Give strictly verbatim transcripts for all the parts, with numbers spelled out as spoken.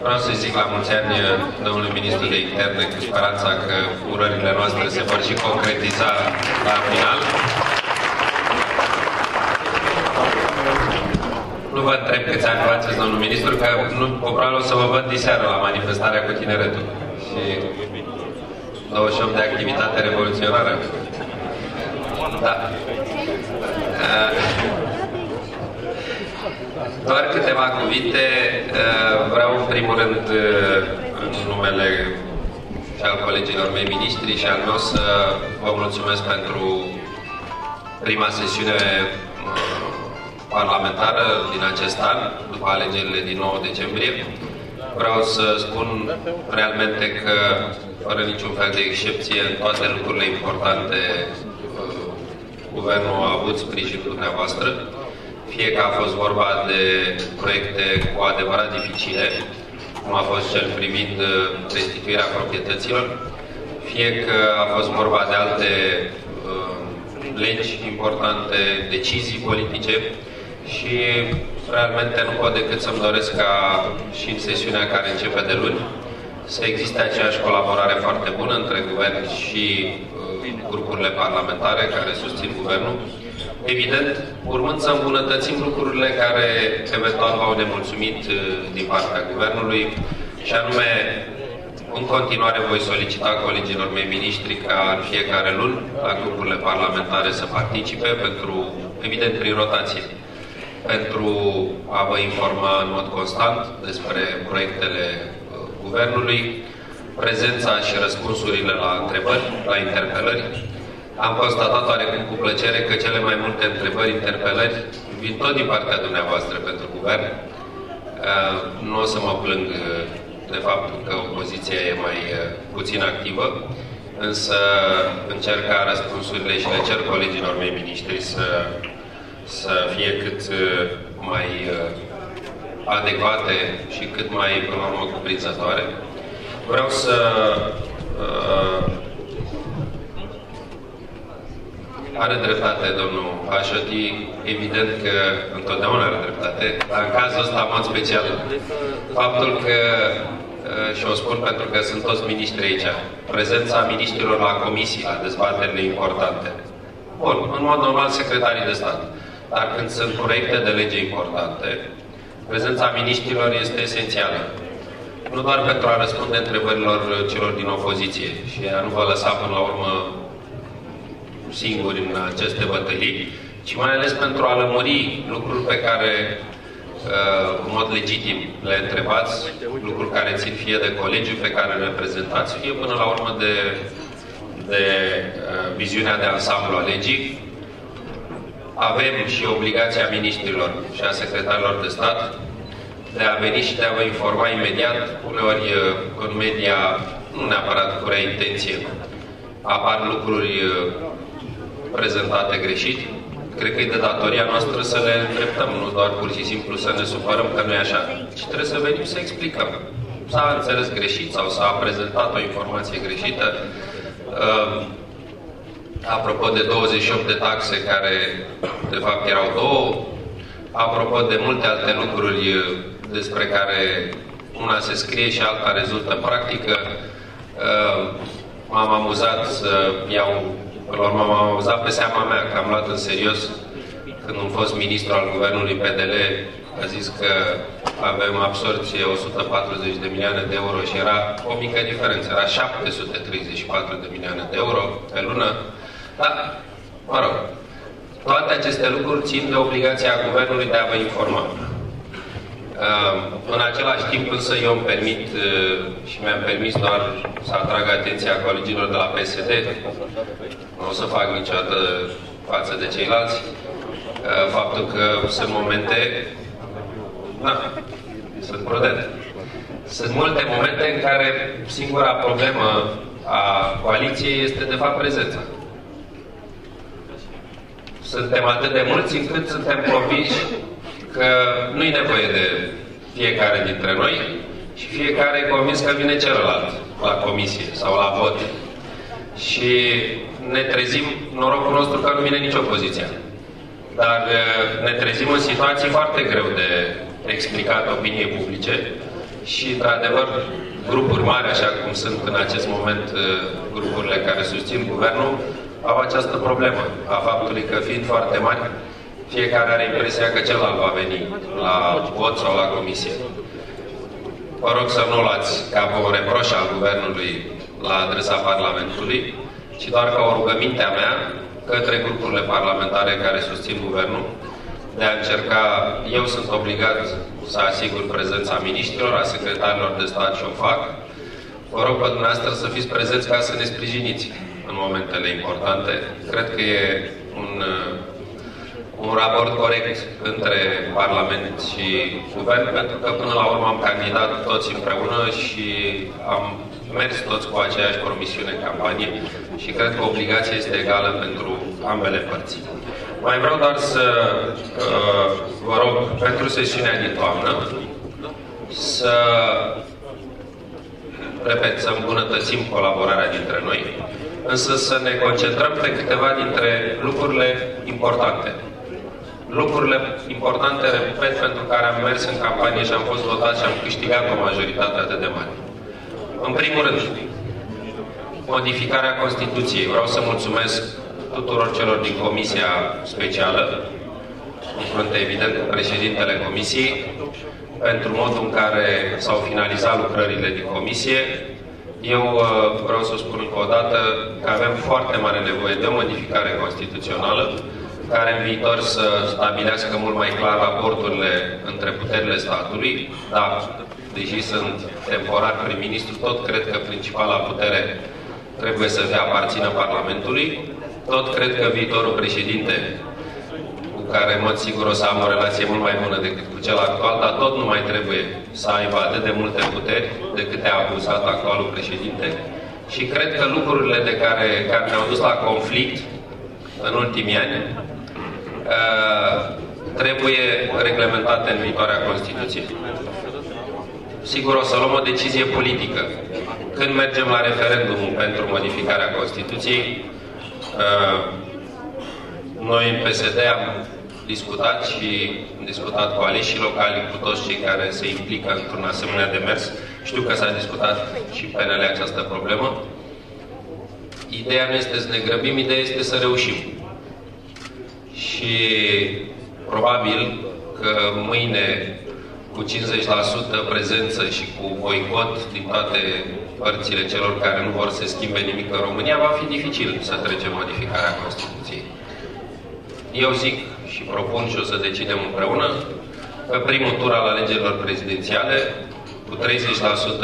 Vreau să zic la mulți ani domnului ministru de interne, cu speranța că urările noastre se vor și concretiza la final. Nu vă întreb câți ani faceți, domnul ministru, că nu, probabil o să vă văd diseară la manifestarea cu tineretul. Și douăzeci și opt de activitate revoluționară. Da. Doar câteva cuvinte. Vreau în primul rând în numele și al colegilor mei miniștri și al meu să vă mulțumesc pentru prima sesiune parlamentară din acest an, după alegerile din nouă decembrie. Vreau să spun realmente că, fără niciun fel de excepție, în toate lucrurile importante, Guvernul a avut sprijinul dumneavoastră. Fie că a fost vorba de proiecte cu adevărat dificile, cum a fost cel privind restituirea proprietăților, fie că a fost vorba de alte uh, legi importante, decizii politice, și realmente nu pot decât să-mi doresc ca și în sesiunea care începe de luni să existe aceeași colaborare foarte bună între guvern și uh, grupurile parlamentare care susțin guvernul. Evident, urmând să îmbunătățim lucrurile care eventual v-au nemulțumit uh, din partea guvernului, și anume, în continuare voi solicita colegilor mei miniștri ca în fiecare lună la grupurile parlamentare să participe, pentru, evident, prin rotație, pentru a vă informa în mod constant despre proiectele uh, guvernului, prezența și răspunsurile la întrebări, la interpelări. Am constatat oarecum cu plăcere că cele mai multe întrebări, interpelări, vin tot din partea dumneavoastră pentru guvern. Uh, nu o să mă plâng uh, de faptul că opoziția e mai uh, puțin activă, însă încerc ca răspunsurile și le cer colegilor mei miniștri să să fie cât mai adecvate și cât mai, până la urmă, cuprinzătoare. Vreau să uh, are dreptate domnul Pașoti, evident că întotdeauna are dreptate, dar în cazul ăsta, în mod special, faptul că, uh, și o spun pentru că sunt toți miniștri aici, prezența miniștrilor la comisii, la dezbaterile importante. Bun, în mod normal, secretarii de stat. Dar când sunt proiecte de lege importante, prezența miniștrilor este esențială. Nu doar pentru a răspunde întrebărilor celor din opoziție și a nu vă lăsa până la urmă singuri în aceste bătălii, ci mai ales pentru a lămuri lucruri pe care, în mod legitim, le întrebați, lucruri care țin fie de colegiul pe care le reprezentați, fie până la urmă de, de viziunea de ansamblu a legii. Avem și obligația miniștrilor și a secretarilor de stat de a veni și de a vă informa imediat, uneori în media, nu neapărat cu rea intenție, apar lucruri prezentate greșit. Cred că e de datoria noastră să le îndreptăm, nu doar pur și simplu să ne supărăm că nu e așa, ci trebuie să venim să explicăm. S-a înțeles greșit sau s-a prezentat o informație greșită. Apropo de douăzeci și opt de taxe care, de fapt, erau două, apropo de multe alte lucruri despre care una se scrie și alta rezultă practică, m-am amuzat să iau, până la urmă m-am amuzat pe seama mea, că am luat în serios când un fost ministru al guvernului P D L a zis că avem absorție o sută patruzeci de milioane de euro și era o mică diferență, era șapte sute treizeci și patru de milioane de euro pe lună. Da, mă rog, toate aceste lucruri țin de obligația guvernului de a vă informa. În același timp, însă, eu îmi permit și mi-am permis doar să atrag atenția colegilor de la P S D, nu o să fac niciodată față de ceilalți, faptul că sunt momente, da, sunt prudent. Sunt multe momente în care singura problemă a coaliției este, de fapt, prezența. Suntem atât de mulți încât suntem convinși că nu e nevoie de fiecare dintre noi și fiecare e convins că vine celălalt la comisie sau la vot. Și ne trezim, norocul nostru că nu vine nicio opoziție. Dar ne trezim în situații foarte greu de explicat opiniei publice și, într-adevăr, grupuri mari, așa cum sunt în acest moment grupurile care susțin guvernul, au această problemă a faptului că, fiind foarte mari, fiecare are impresia că celălalt va veni la vot sau la comisie. Vă rog să nu luați ca pe un reproș al guvernului la adresa Parlamentului, ci doar ca o rugăminte a mea către grupurile parlamentare care susțin guvernul, de a încerca, eu sunt obligat să asigur prezența miniștrilor, a secretarilor de stat și o fac. Vă rog pe dumneavoastră să fiți prezenți ca să ne sprijiniți în momentele importante. Cred că e un, un raport corect între Parlament și Guvern, pentru că până la urmă am candidat toți împreună și am mers toți cu aceeași promisiune în campanie și cred că obligația este egală pentru ambele părți. Mai vreau doar să uh, vă rog, pentru sesiunea din toamnă, să, repet, să îmbunătățim colaborarea dintre noi, însă să ne concentrăm pe câteva dintre lucrurile importante. Lucrurile importante, repet, pentru care am mers în campanie și am fost votat și am câștigat o majoritate atât de mare. În primul rând, modificarea Constituției. Vreau să mulțumesc tuturor celor din Comisia Specială, în frunte, evident, președintele Comisiei, pentru modul în care s-au finalizat lucrările din Comisie. Eu vreau să spun încă o dată că avem foarte mare nevoie de o modificare constituțională, care în viitor să stabilească mult mai clar raporturile între puterile statului. Da, deși sunt temporar prim-ministru, tot cred că principala putere trebuie să fie aparțină Parlamentului. Tot cred că viitorul președinte, cu care, în mod sigur, o să am o relație mult mai bună decât cu cel actual, dar tot nu mai trebuie să aibă atât de multe puteri decât a abuzat actualul președinte. Și cred că lucrurile de care, care ne-au dus la conflict în ultimii ani trebuie reglementate în viitoarea Constituție. Sigur, o să luăm o decizie politică. Când mergem la referendumul pentru modificarea Constituției, noi în P S D am discutat și am discutat cu aleșii locali, cu toți cei care se implică într-un asemenea demers. Știu că s-a discutat și P N L această problemă. Ideea nu este să ne grăbim, ideea este să reușim. Și probabil că mâine, cu cincizeci la sută prezență și cu boicot din toate părțile celor care nu vor să schimbe nimic în România, va fi dificil să trecem modificarea Constituției. Eu zic și propun și o să decidem împreună că primul tur al alegerilor prezidențiale, cu treizeci la sută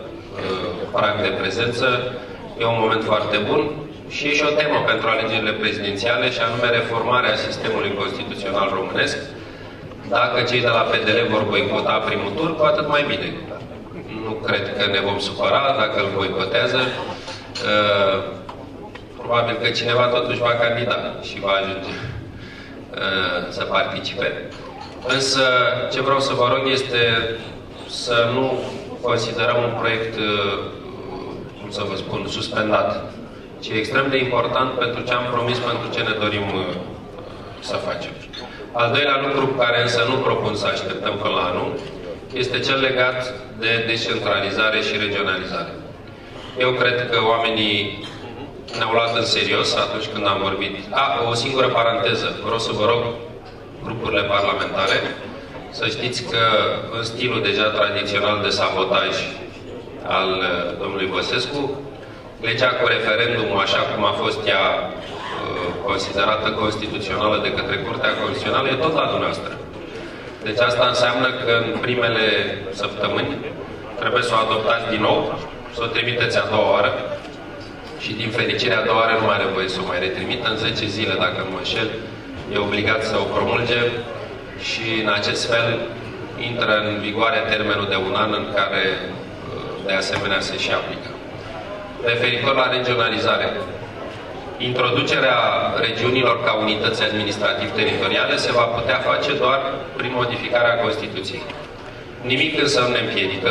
prag de prezență, e un moment foarte bun și e și o temă pentru alegerile prezidențiale, și anume reformarea sistemului constituțional românesc. Dacă cei de la P D L vor boicota primul tur, cu atât mai bine. Nu cred că ne vom supăra dacă îl boicotează. Uh, probabil că cineva totuși va candida și va ajunge uh, să participe. Însă, ce vreau să vă rog este să nu considerăm un proiect, uh, cum să vă spun, suspendat, ci extrem de important pentru ce am promis, pentru ce ne dorim uh, să facem. Al doilea lucru care însă nu propun să așteptăm până la anul este cel legat de descentralizare și regionalizare. Eu cred că oamenii ne-au luat în serios atunci când am vorbit. A, o singură paranteză. Vreau să vă rog grupurile parlamentare să știți că în stilul deja tradițional de sabotaj al domnului Băsescu, legea cu referendumul, așa cum a fost ea considerată constituțională de către Curtea Constituțională, e tot la dumneavoastră. Deci asta înseamnă că în primele săptămâni trebuie să o adoptați din nou, să o trimiteți a doua oară și, din fericire, a doua oară nu mai are voie să o mai retrimită. În zece zile, dacă nu mă înșel, e obligat să o promulge și, în acest fel, intră în vigoare termenul de un an în care, de asemenea, se și aplică. Referitor la regionalizare, introducerea regiunilor ca unități administrativ-teritoriale se va putea face doar prin modificarea Constituției. Nimic însă nu ne împiedică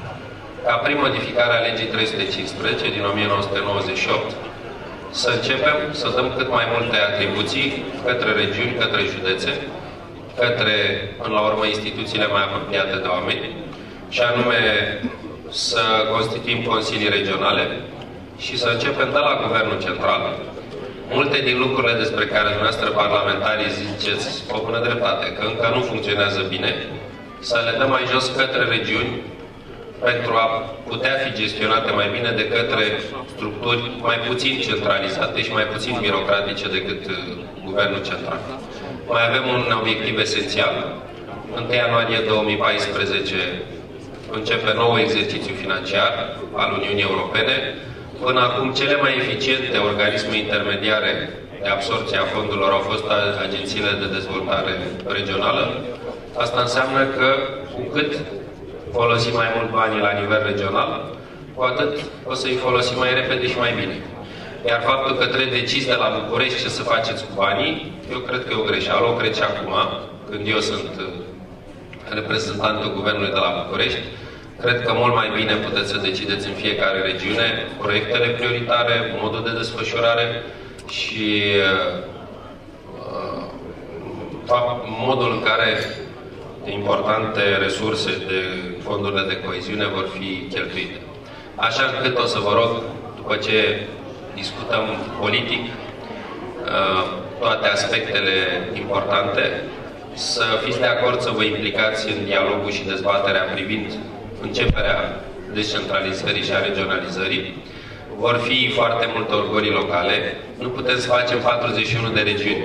ca prin modificarea legii trei sute cincisprezece din o mie nouă sute nouăzeci și opt să începem să dăm cât mai multe atribuții către regiuni, către județe, către, până la urmă, instituțiile mai apropiate de oameni și anume să constituim consilii regionale și să începem de la Guvernul Central. Multe din lucrurile despre care dumneavoastră parlamentarii ziceți o bună dreptate, că încă nu funcționează bine, să le dăm mai jos către regiuni pentru a putea fi gestionate mai bine de către structuri mai puțin centralizate și mai puțin birocratice decât Guvernul Central. Mai avem un obiectiv esențial. întâi ianuarie două mii paisprezece începe nou exercițiu financiar al Uniunii Europene. Până acum, cele mai eficiente organisme intermediare de absorbție a fondurilor au fost agențiile de dezvoltare regională. Asta înseamnă că cu cât folosim mai mult banii la nivel regional, cu atât o să-i folosim mai repede și mai bine. Iar faptul că trebuie decis de la București ce să faceți cu banii, eu cred că e o greșeală, o cred și acum, când eu sunt reprezentantul Guvernului de la București. Cred că mult mai bine puteți să decideți în fiecare regiune proiectele prioritare, modul de desfășurare și uh, modul în care importante resurse de fondurile de coeziune vor fi cheltuite. Așa încât o să vă rog, după ce discutăm politic uh, toate aspectele importante, să fiți de acord să vă implicați în dialogul și dezbaterea privind începerea descentralizării și a regionalizării. Vor fi foarte multe orgolii locale. Nu putem să facem patruzeci și unu de regiuni.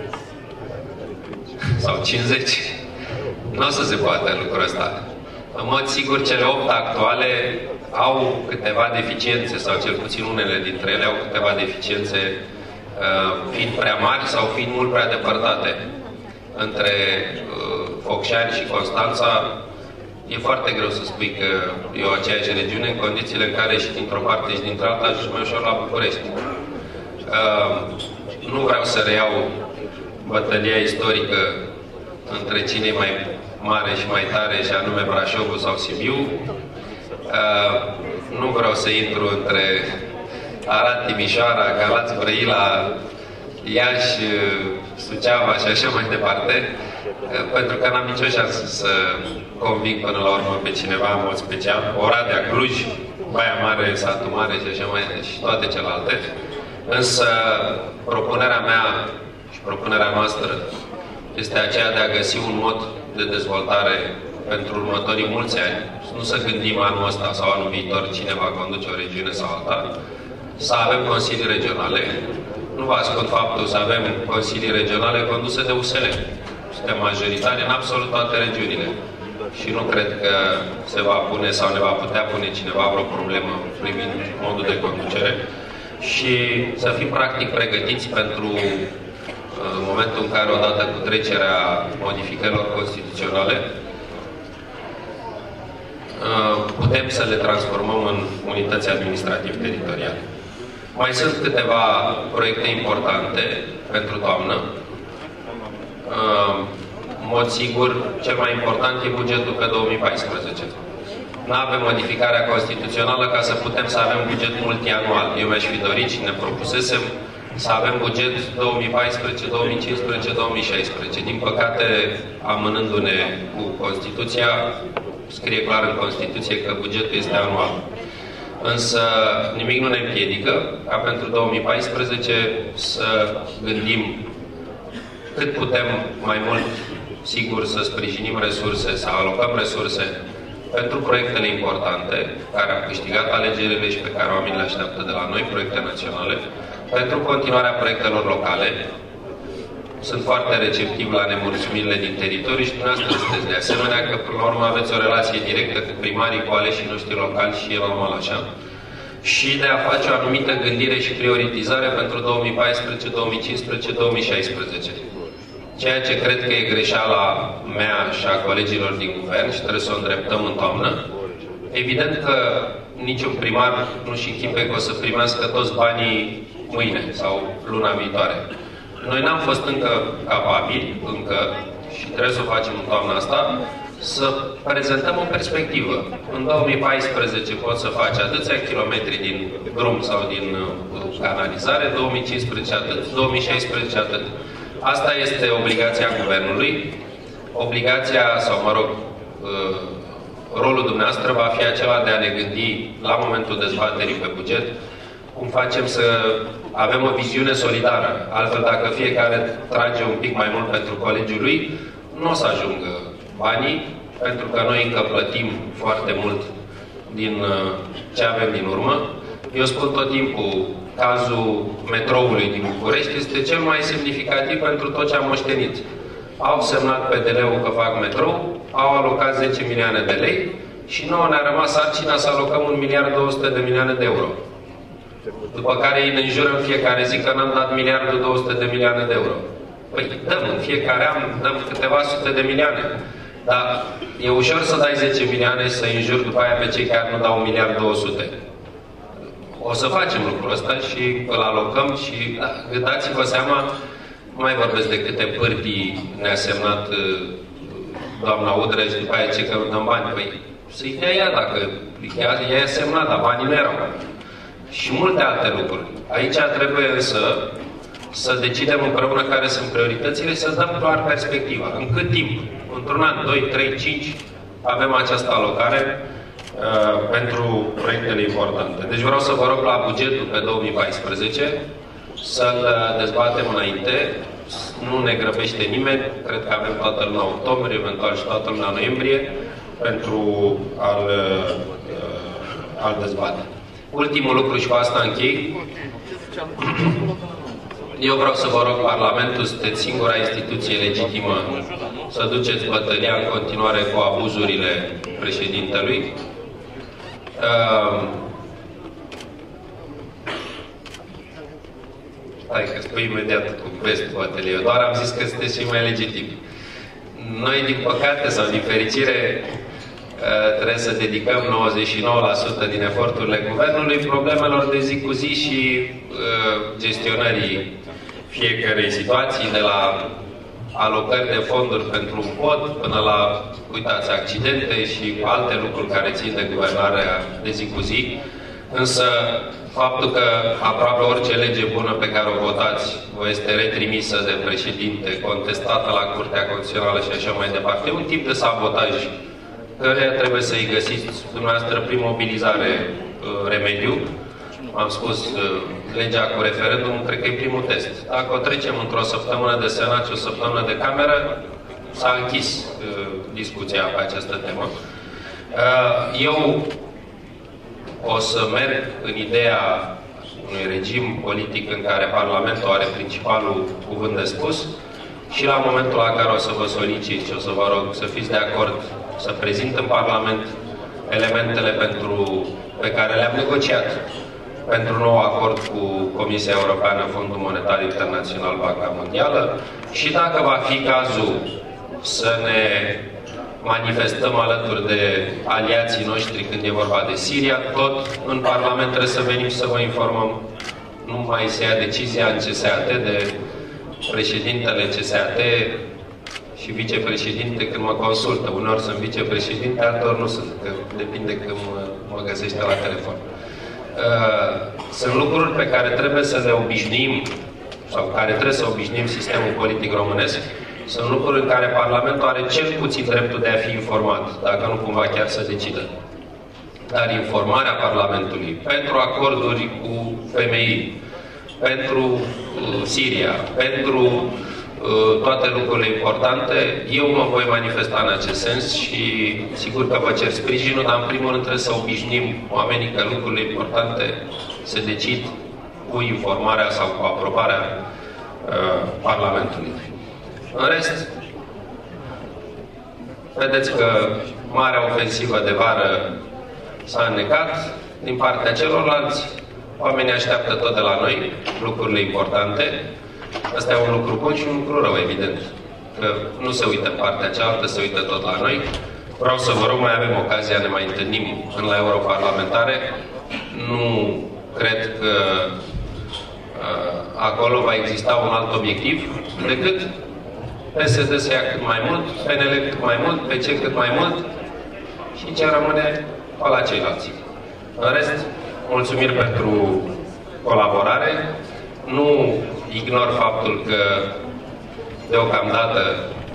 Sau cincizeci. Nu o să se poate lucrul ăsta. În mod sigur, cele opt actuale au câteva deficiențe, sau cel puțin unele dintre ele au câteva deficiențe, fiind prea mari sau fiind mult prea depărtate. Între Focșani și Constanța, e foarte greu să spui că e o aceeași regiune, în condițiile în care și dintr-o parte și dintr-o alta ajungi mai ușor la București. Uh, nu vreau să reiau bătălia istorică între cine e mai mare și mai tare, și anume Brașovul sau Sibiu. Uh, nu vreau să intru între Arad, Timișoara, Galați, Brăila, Iași, Suceava și așa mai departe, pentru că n-am nicio șansă să conving până la urmă pe cineva în mod special. Oradea, Cluj, Baia Mare, Satu Mare și așa mai și toate celelalte. Însă propunerea mea și propunerea noastră este aceea de a găsi un mod de dezvoltare pentru următorii mulți ani. Nu să gândim anul ăsta sau anul viitor cine va conduce o regiune sau alta. Să avem consilii regionale. Nu vă ascund faptul să avem consilii regionale conduse de U S L. Suntem majoritari în absolut toate regiunile. Și nu cred că se va pune sau ne va putea pune cineva vreo problemă privind modul de conducere. Și să fim practic pregătiți pentru în momentul în care, odată cu trecerea modificărilor constituționale, putem să le transformăm în unități administrativ-teritoriale. Mai sunt câteva proiecte importante pentru toamnă. În mod sigur, cel mai important e bugetul pe două mii paisprezece. Nu avem modificarea constituțională ca să putem să avem buget multianual. Eu mi-aș fi dorit și ne propusesem să avem buget două mii paisprezece, două mii cincisprezece, două mii șaisprezece. Din păcate, amânându-ne cu Constituția, scrie clar în Constituție că bugetul este anual. Însă nimic nu ne împiedică ca pentru două mii paisprezece să gândim cât putem mai mult, sigur, să sprijinim resurse, să alocăm resurse pentru proiectele importante, care au câștigat alegerile și pe care oamenii le așteaptă de la noi, proiecte naționale, pentru continuarea proiectelor locale. Sunt foarte receptiv la nemulțumirile din teritoriu și dumneavoastră sunteți de asemenea, că până la urmă aveți o relație directă cu primarii, cu aleșii noștri locali și e normal așa. Și de a face o anumită gândire și prioritizare pentru două mii paisprezece, două mii cincisprezece, două mii șaisprezece. Ceea ce cred că e greșeala mea și a colegilor din guvern și trebuie să o îndreptăm în toamnă. Evident că niciun primar nu-și închipe că o să primească toți banii mâine sau luna viitoare. Noi n-am fost încă capabili, încă, și trebuie să o facem în toamna asta, să prezentăm o perspectivă. În două mii paisprezece poți să faci atâția kilometri din drum sau din canalizare, două mii cincisprezece atât, două mii șaisprezece atât. Asta este obligația Guvernului, obligația, sau mă rog, rolul dumneavoastră va fi acela de a ne gândi la momentul dezbaterii pe buget cum facem să avem o viziune solidară. Altfel, dacă fiecare trage un pic mai mult pentru colegiul lui, nu o să ajungă banii, pentru că noi încă plătim foarte mult din ce avem din urmă. Eu spun tot timpul, cazul metroului din București este cel mai semnificativ pentru tot ce am moștenit. Au semnat P D L-ul că fac metrou, au alocat zece milioane de lei și nouă ne-a rămas sarcina să alocăm un miliard două sute de milioane de euro. După care îi ne înjură în fiecare zi că n-am dat miliardul două sute de milioane de euro. Păi dăm, în fiecare an dăm câteva sute de milioane. Dar e ușor să dai zece milioane și să înjuri după aia pe cei care nu dau un miliard două sute. O să facem lucrul ăsta și îl alocăm și da, dați-vă seama, nu mai vorbesc de câte pârtii ne-a semnat doamna Udrea și după aia ce că dăm bani. Păi să-i dea ea dacă ea, ea a semnat, dar banii nu erau. Și multe alte lucruri. Aici trebuie însă să decidem împreună care sunt prioritățile, să dăm clar perspectiva. În cât timp? Într-un an, doi, trei, cinci avem această alocare uh, pentru proiectele importante. Deci vreau să vă rog la bugetul pe două mii paisprezece să-l dezbatem înainte. Nu ne grăbește nimeni. Cred că avem toată luna octombrie, eventual și toată luna noiembrie pentru a-l uh, a-l dezbate. Ultimul lucru și cu asta închei. Eu vreau să vă rog, Parlamentul, sunteți singura instituție legitimă să duceți bătălia în continuare cu abuzurile președintelui. Uh, Hai că spui imediat cum vezi bătălie. Eu doar am zis că sunteți cei mai legitimi. Noi, din păcate sau din fericire, trebuie să dedicăm nouăzeci și nouă la sută din eforturile guvernului problemelor de zi cu zi și uh, gestionării fiecarei situații, de la alocări de fonduri pentru un pod până la, uitați, accidente și alte lucruri care țin de guvernarea de zi cu zi. Însă, faptul că aproape orice lege bună pe care o votați vă este retrimisă de președinte, contestată la Curtea Constituțională și așa mai departe, e un tip de sabotaj căreia trebuie să-i găsiți dumneavoastră prin mobilizare uh, remediu. Am spus, uh, legea cu referendum, cred că e primul test. Dacă o trecem într-o săptămână de Senat și o săptămână de Cameră, s-a închis uh, discuția pe această temă. Uh, eu o să merg în ideea unui regim politic în care Parlamentul are principalul cuvânt de spus și la momentul la care o să vă solicit și o să vă rog să fiți de acord să prezint în Parlament elementele pentru, pe care le-am negociat pentru nou acord cu Comisia Europeană, Fondul Monetar Internațional, Banca Mondială și dacă va fi cazul să ne manifestăm alături de aliații noștri când e vorba de Siria, tot în Parlament trebuie să venim să vă informăm. Nu mai se ia decizia în C S A T de președintele C S A T și vicepreședinte când mă consultă. Uneori sunt vicepreședinte, altor nu sunt, că depinde când mă, mă găsește la telefon. Uh, sunt lucruri pe care trebuie să le obișnuim, sau care trebuie să obișnuim sistemul politic românesc. Sunt lucruri în care Parlamentul are cel puțin dreptul de a fi informat, dacă nu cumva chiar să decidă. Dar informarea Parlamentului pentru acorduri cu F M I, pentru uh, Siria, pentru toate lucrurile importante, eu mă voi manifesta în acest sens și sigur că vă cer sprijinul, dar în primul rând trebuie să obișnim oamenii că lucrurile importante se decid cu informarea sau cu aprobarea uh, Parlamentului. În rest, vedeți că marea ofensivă de vară s-a înnecat din partea celorlalți, oamenii așteaptă tot de la noi lucrurile importante. Asta e un lucru bun și un lucru rău, evident. Că nu se uită în partea cealaltă, se uită tot la noi. Vreau să vă rog, mai avem ocazia, ne mai întâlnim până la europarlamentare. Nu cred că uh, acolo va exista un alt obiectiv decât P S D să ia cât mai mult, P N L cât mai mult, P C cât mai mult și ce rămâne pe la ceilalți. În rest, mulțumiri pentru colaborare. Nu ignor faptul că deocamdată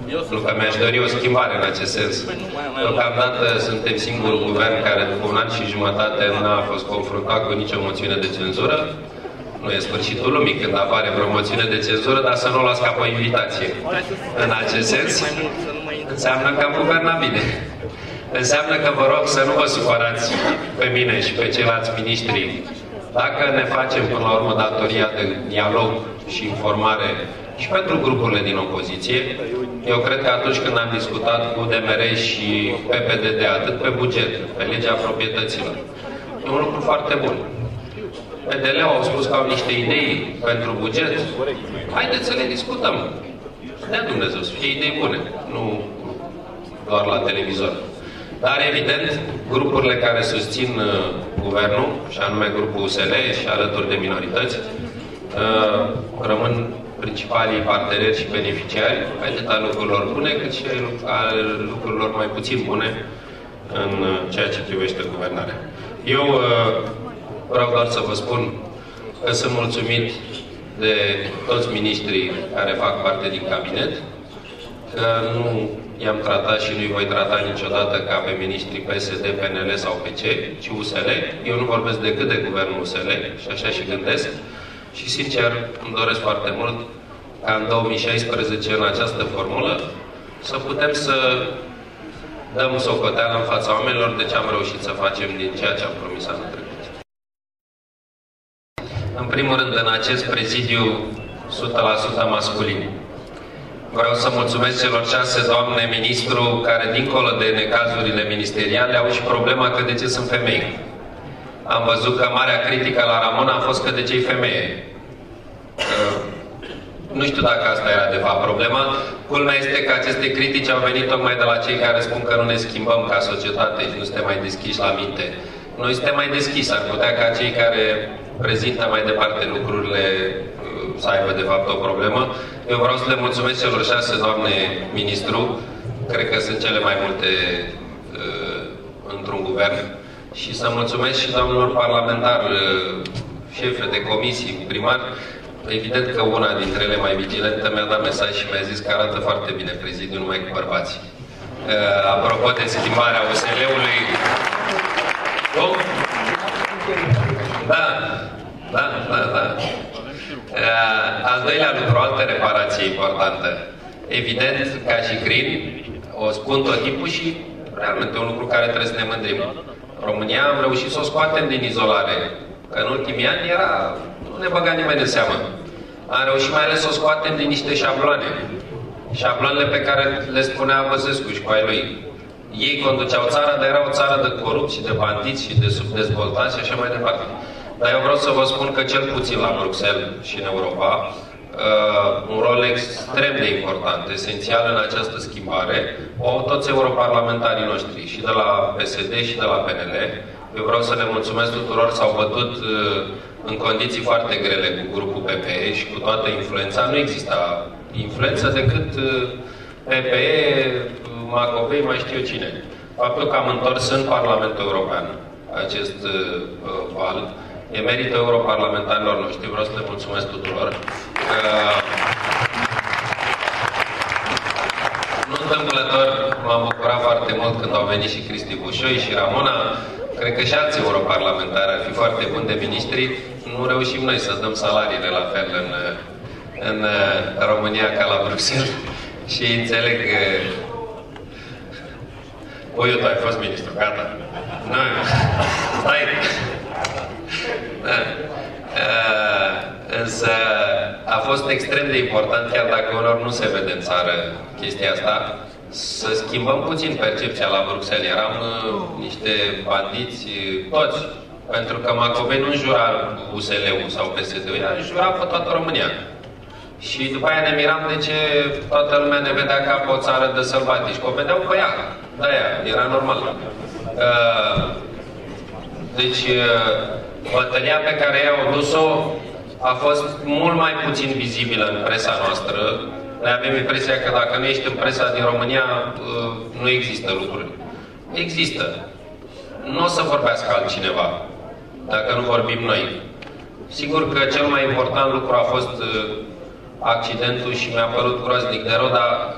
Nu că mi-aș dori o schimbare în acest sens. Deocamdată suntem singurul guvern care după un an și jumătate n-a fost confruntat cu nicio moțiune de cenzură. Nu e sfârșitul lumii când apare vreo moțiune de cenzură, dar să nu o luați ca pe o invitație. În acest sens, înseamnă că am guvernat bine. Înseamnă că vă rog să nu vă supărați pe mine și pe ceilalți miniștri. Dacă ne facem până la urmă datoria de dialog și informare și pentru grupurile din opoziție, eu cred că atunci când am discutat cu D M R și P P D D, atât pe buget, pe legea proprietăților, e un lucru foarte bun. P D L-ul au spus că au niște idei pentru buget. Haideți să le discutăm. Dea Dumnezeu să fie idei bune, nu doar la televizor. Dar, evident, grupurile care susțin uh, guvernul, și anume grupul U S L și alături de minorități, uh, rămân principalii parteneri și beneficiari, atât a lucrurilor bune, cât și a lucrurilor mai puțin bune în uh, ceea ce privește guvernarea. Eu uh, vreau doar să vă spun că sunt mulțumit de toți miniștrii care fac parte din cabinet, că nu i-am tratat și nu-i voi trata niciodată ca pe miniștrii P S D, P N L sau P C, ci U S L. Eu nu vorbesc decât de guvernul U S L și așa și gândesc. Și sincer, îmi doresc foarte mult ca în două mii șaisprezece, în această formulă, să putem să dăm socoteală în fața oamenilor de ce am reușit să facem din ceea ce am promis anul trecut. În primul rând, în acest prezidiu o sută la sută masculin. Vreau să mulțumesc celor șase doamne ministru care, dincolo de necazurile ministeriale, au și problema că de ce sunt femei. Am văzut că marea critică la Ramona a fost că de ce e femeie. Uh, nu știu dacă asta era de fapt problema. Culmea este că aceste critici au venit tocmai de la cei care spun că nu ne schimbăm ca societate și nu suntem mai deschiși la minte. Noi suntem mai deschiși, ar putea ca cei care prezintă mai departe lucrurile să aibă de fapt o problemă. Eu vreau să le mulțumesc celor șase doamne ministru, cred că sunt cele mai multe uh, într-un guvern, și să mulțumesc și domnilor parlamentari, uh, șefe de comisii, primari. Evident că una dintre ele mai vigilentă mi-a dat mesaj și mi-a zis că arată foarte bine prezidiul numai cu bărbați. Uh, apropo de schimbarea U S L-ului, cum? Da, da, da, da. Uh, al doilea lucru, o altă reparație importantă. Evident, ca și Crin, o spun tot timpul și realmente un lucru care trebuie să ne mândrim. România am reușit să o scoatem din izolare, că în ultimii ani era, nu ne băga nimeni în seamă. Am reușit mai ales să o scoatem din niște șabloane. Șabloanele pe care le spunea Băsescu și cu ai lui. Ei conduceau țara, dar era o țară de corupți și de bandiți și de subdezvoltați și așa mai departe. Dar eu vreau să vă spun că cel puțin la Bruxelles și în Europa, uh, un rol extrem de important, esențial în această schimbare, o au toți europarlamentarii noștri, și de la P S D și de la P N L. Eu vreau să le mulțumesc tuturor, s-au bătut uh, în condiții foarte grele cu grupul P P E și cu toată influența. Nu exista influență decât uh, P P E, Macovei, mai știu eu cine. Faptul că am întors în Parlamentul European acest uh, val, e merită europarlamentarilor noștri. Vreau să le mulțumesc tuturor. Uh, nu întâmplător, m-am bucurat foarte mult când au venit și Cristi Bușoi și Ramona. Cred că și alți europarlamentari ar fi foarte buni de ministri. Nu reușim noi să dăm salariile la fel în, în România ca la Bruxelles. Și înțeleg că... Oi, tu ai fost ministru, gata. Nu, stai. Da. Uh, însă a fost extrem de important, chiar dacă unor nu se vede în țară chestia asta, să schimbăm puțin percepția la Bruxelles. Eram uh, niște bandiți, toți, pentru că Macovei nu înjura U S L-ul sau P S D-ul, ea înjura pe toată România. Și după aia ne miram de ce toată lumea ne vedea ca pe o țară de sălbatici, că o vedeau pe ea. De-aia, era normal. Uh, deci, uh, bătălia pe care ea au dus-o a fost mult mai puțin vizibilă în presa noastră. Noi avem impresia că dacă nu ești în presa din România, uh, nu există lucruri. Există. Nu o să vorbească altcineva, dacă nu vorbim noi. Sigur că cel mai important lucru a fost uh, accidentul și mi-a părut groaznic de rău, dar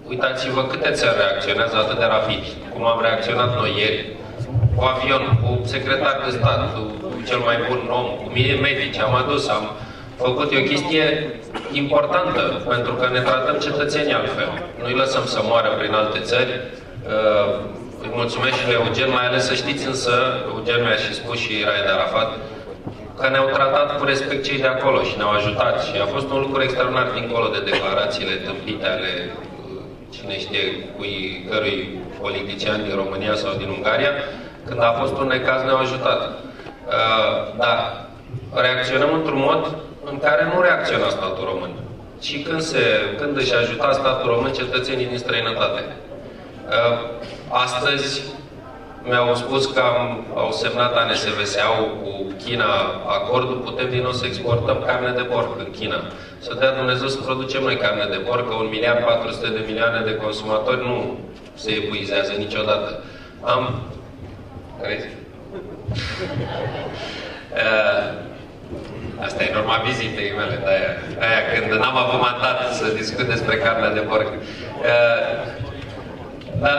uitați-vă câte țări reacționează atât de rapid, cum am reacționat noi ieri, cu avion, cu secretar de stat, cu cel mai bun om, cu mii medici, am adus, am făcut e o chestie importantă, pentru că ne tratăm cetățenii altfel. Nu îi lăsăm să moară prin alte țări. Îi mulțumesc și lui Eugen, mai ales să știți însă, Eugen mi-a și spus și Raed Arafat, că ne-au tratat cu respect cei de acolo și ne-au ajutat. Și a fost un lucru extraordinar dincolo de declarațiile tâmpite ale cine știe cui, cărui politician din România sau din Ungaria. Când a fost un necaz, ne-au ajutat. Dar reacționăm într-un mod în care nu reacționa statul român, ci când, se, când își ajuta statul român cetățenii din străinătate. Astăzi mi-au spus că am, au semnat A N S V S-ul cu China acordul, putem din nou să exportăm carne de porc în China. Să dea Dumnezeu să producem noi carne de porc, că un miliard patru sute de milioane de consumatori nu se epuizează niciodată. Am... Crezi? Uh, asta e norma vizitei mele, de-aia, de-aia când n-am avut mandat să discut despre carnea de porc. Uh, da,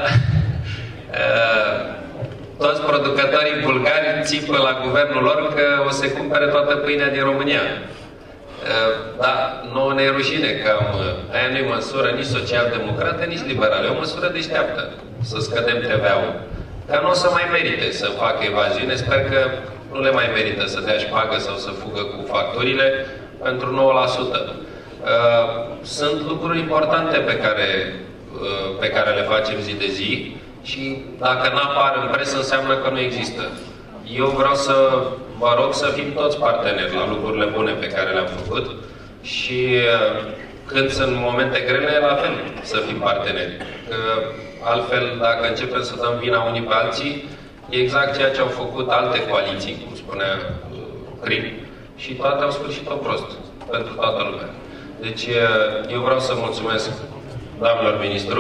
uh, toți producătorii bulgari țipă la guvernul lor că o să cumpere toată pâinea din România. Uh, da, nouă ne e rușine că am, aia nu e măsură nici social-democrată, nici liberală. E o măsură deșteaptă să scădem T V A-ul. Că nu o să mai merite să facă evaziune. Sper că nu le mai merită să dea șpagă sau să fugă cu facturile pentru nouă la sută. Uh, sunt lucruri importante pe care, uh, pe care le facem zi de zi și dacă n-apar în presă înseamnă că nu există. Eu vreau să vă rog să fim toți parteneri la lucrurile bune pe care le-am făcut și uh, când sunt momente grele, la fel să fim parteneri. Că altfel, dacă începem să dăm vina unii pe alții, e exact ceea ce au făcut alte coaliții, cum spunea Crin, și toate au sfârșit-o prost, pentru toată lumea. Deci, eu vreau să mulțumesc doamnelor ministru.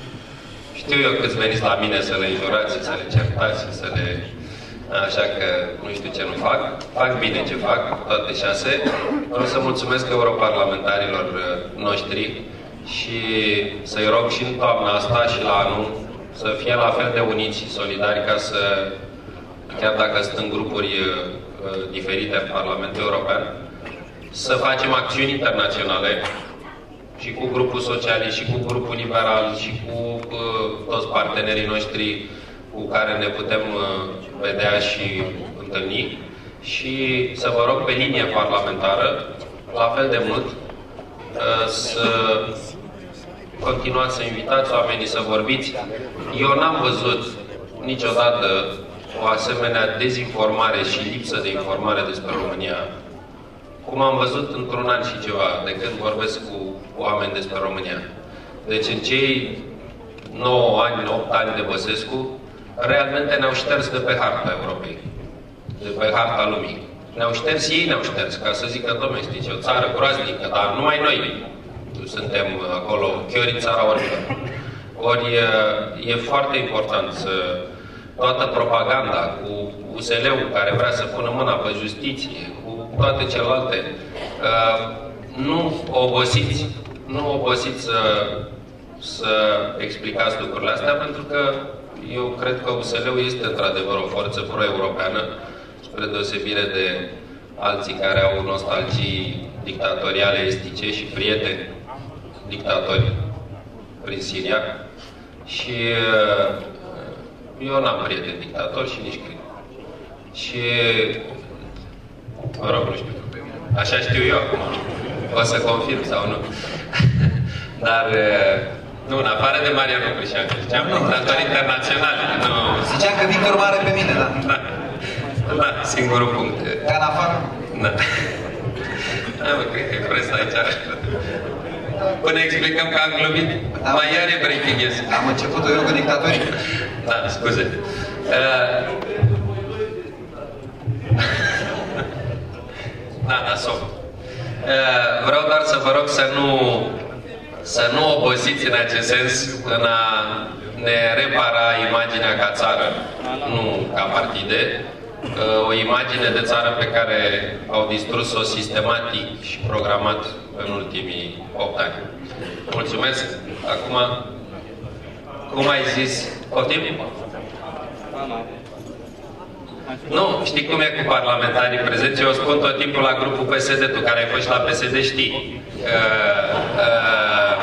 Știu eu câți veniți la mine să le înjurați, să le certați, să le... Așa că nu știu ce nu fac. Fac bine ce fac, toate șase. Vreau să mulțumesc europarlamentarilor noștri și să-i rog și în toamna asta și la anul să fie la fel de uniți și solidari ca să, chiar dacă sunt în grupuri uh, diferite în Parlamentul European, să facem acțiuni internaționale și cu grupul socialist, și cu grupul liberal, și cu uh, toți partenerii noștri cu care ne putem uh, vedea și întâlni și să vă rog pe linie parlamentară, la fel de mult, uh, să continuați să invitați oamenii să vorbiți. Eu n-am văzut niciodată o asemenea dezinformare și lipsă de informare despre România, cum am văzut într-un an și ceva, de când vorbesc cu oameni despre România. Deci în cei nouă ani, opt ani de Băsescu, realmente ne-au șters de pe harta Europei, de pe harta lumii. Ne-au șters, ei ne-au șters, ca să zică, dom'le, știți, o țară groaznică, dar numai noi suntem acolo, chiar în țara oricum. Ori e foarte important să toată propaganda cu U S L-ul care vrea să pună mâna pe justiție, cu toate celelalte, nu obosiți, nu obosiți să, să explicați lucrurile astea, pentru că eu cred că U S L-ul este într-adevăr o forță pro-europeană, spre deosebire de alții care au nostalgii dictatoriale estice și prieteni dictatori prin Siria. Și eu n-am prieteni dictatori și nici cred. Și mă rog, nu știu. Așa știu eu acum. O să confirm sau nu. Dar nu, în afară de Marian Oprișan, ziceam dictatori internaționali. Nu... Ziceam că Victor mare pe mine, da? Da, da, singurul punct. Ca în afară? Da. Da, mă, cred că e presa aici. Până explicăm că am glumit, da, mai iar e breaking news. Am început eu cu dictatorii. Da, scuze. Uh... Da, da, soft. Uh, vreau doar să vă rog să nu să nu obosiți în acest sens în a ne repara imaginea ca țară, nu ca partide. Uh, o imagine de țară pe care au distrus-o sistematic și programat în ultimii opt ani. Mulțumesc! Acum cum ai zis? Poftim? Nu, știi cum e cu parlamentarii prezenți? Eu spun tot timpul la grupul P S D, tu care ai fost la P S D știi. Uh, uh,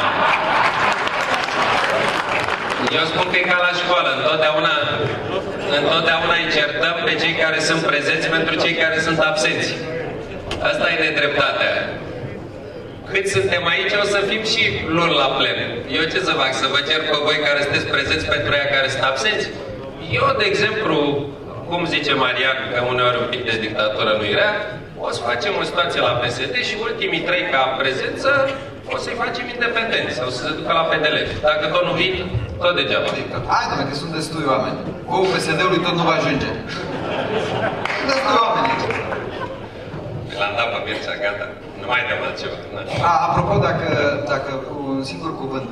eu spun că e ca la școală, întotdeauna, întotdeauna îi certăm pe cei care sunt prezenți pentru cei care sunt absenți. Asta e nedreptatea. Cât suntem aici, o să fim și luni la plen. Eu ce să fac? Să vă cer pe voi care sunteți prezenți pentru aia care sunt absenți? Eu, de exemplu, cum zice Marian, că uneori un pic de dictatură nu-i rea, o să facem o situație la P S D și ultimii trei ca prezență o să-i facem independenți sau să se ducă la P D L. Dacă tot nu vin, tot degeaba. Hai, dom'le, că sunt destui oameni. Cu P S D-ului tot nu va ajunge. Sunt destui oameni aici. L-am dat pe Mircea, gata. Nu mai dăm altceva. A, apropo, dacă, dacă un singur cuvânt.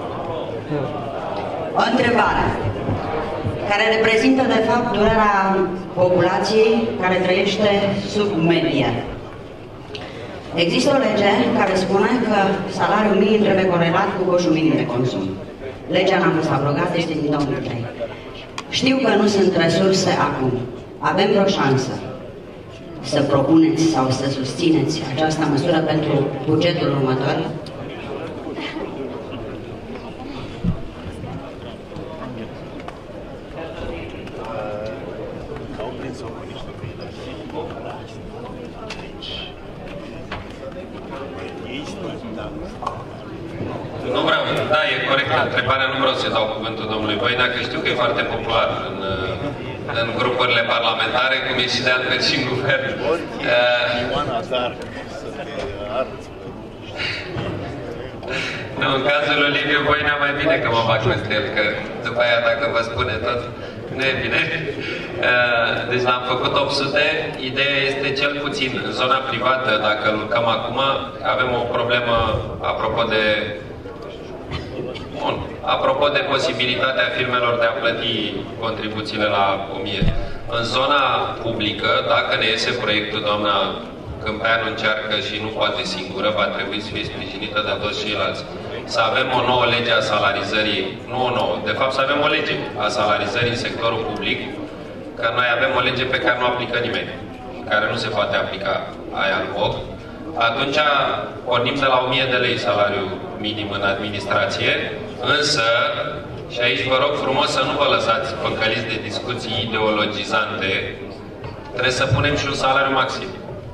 O întrebare care reprezintă, de fapt, durerea populației care trăiește sub medie. Există o lege care spune că salariul minim trebuie corelat cu coșul minim de consum. Legea n-a fost abrogată, este din două mii trei. Știu că nu sunt resurse acum. Avem vreo șansă să propuneți sau să susțineți această măsură pentru bugetul următor? Nu vreau, da, e corect întrebarea, nu vreau să dau cuvântul domnului Voina, că știu că e foarte popular în, în grupurile parlamentare, cum e și de altfel și în guvern. Nu, în cazul lui Liviu Voina mai bine că mă bag peste el, că după aia dacă vă spune tot, nu e bine. Deci l-am făcut opt sute, ideea este cel puțin în zona privată, dacă îl lucrăm acum, avem o problemă apropo de Bun. Apropo de posibilitatea firmelor de a plăti contribuțiile la o mie. În zona publică, dacă ne iese proiectul, doamna Câmpeanu încearcă și nu poate singură, va trebui să fie sprijinită de toți ceilalți. Să avem o nouă lege a salarizării, nu o nouă, de fapt să avem o lege a salarizării în sectorul public, că noi avem o lege pe care nu aplică nimeni, care nu se poate aplica aia în loc. Atunci pornim de la o mie de lei salariu minim în administrație, însă, și aici vă rog frumos să nu vă lăsați păcăliți de discuții ideologizante, trebuie să punem și un salariu maxim.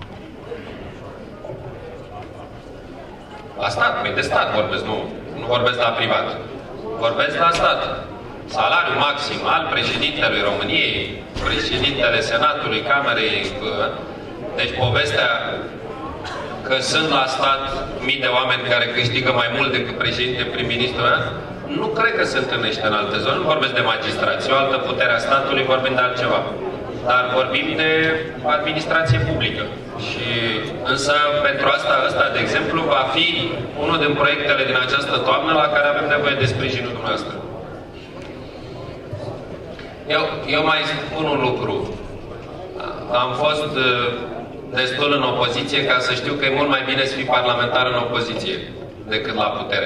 La stat, păi de stat vorbesc, nu, nu vorbesc la privat. Vorbesc la stat. Salariul maxim al președintelui României, președintele Senatului, Camerei, deci povestea că sunt la stat mii de oameni care câștigă mai mult decât președinte, prim-ministru, nu cred că se întâlnește în alte zone. Nu vorbesc de magistrați, o altă putere a statului, vorbim de altceva. Dar vorbim de administrație publică. Și însă pentru asta, ăsta, de exemplu, va fi unul din proiectele din această toamnă la care avem nevoie de sprijinul dumneavoastră. Eu, eu mai spun un lucru. Am fost destul în opoziție ca să știu că e mult mai bine să fii parlamentar în opoziție decât la putere.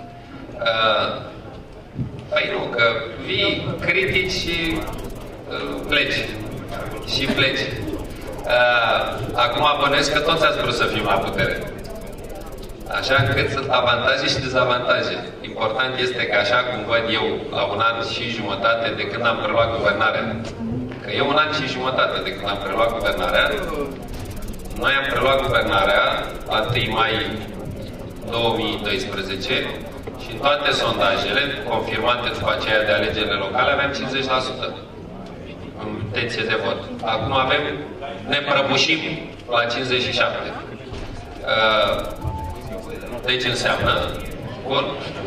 Păi nu, că vii, critici și pleci. Și pleci. Acum bănuiesc că toți ați vrut să fim la putere. Așa încât sunt avantaje și dezavantaje. Important este că așa cum văd eu la un an și jumătate de când am preluat guvernarea, că e un an și jumătate de când am preluat guvernarea, noi am preluat guvernarea la întâi mai două mii doisprezece și în toate sondajele, confirmate după aceea de alegerile locale, aveam cincizeci la sută în intenție de vot. Acum avem, ne prăbușim la cincizeci și șapte. Deci înseamnă, bun,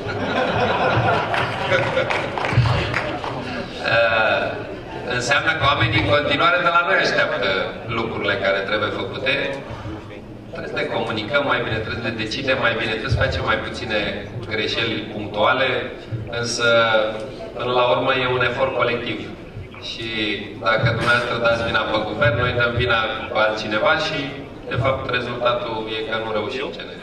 înseamnă că oamenii în continuare de la noi așteaptă lucrurile care trebuie făcute. Trebuie să le comunicăm mai bine, trebuie să le decidem mai bine, trebuie să facem mai puține greșeli punctuale, însă până la urmă e un efort colectiv. Și dacă dumneavoastră dați vina pe guvern, noi dăm vina pe altcineva și de fapt rezultatul e că nu reușim ce ne